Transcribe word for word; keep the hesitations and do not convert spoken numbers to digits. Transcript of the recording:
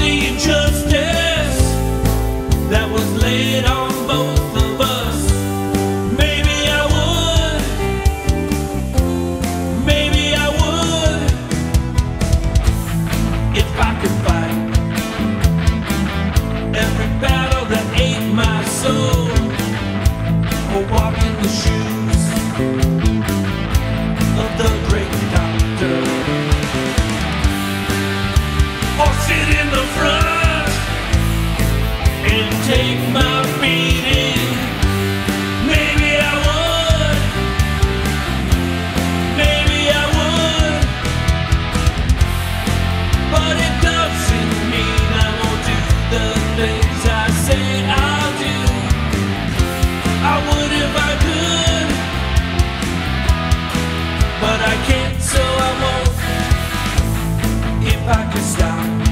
the injustice that was laid on both of us. Maybe I would, maybe I would, if I could fight every battle that ate my soul, or walk in the shoes of the great doctor, or sit in the front and take my beating. Maybe I would, maybe I would, but it doesn't mean I won't do the things I say I'll do. I would if I could, but I can't, so I won't. If I could stop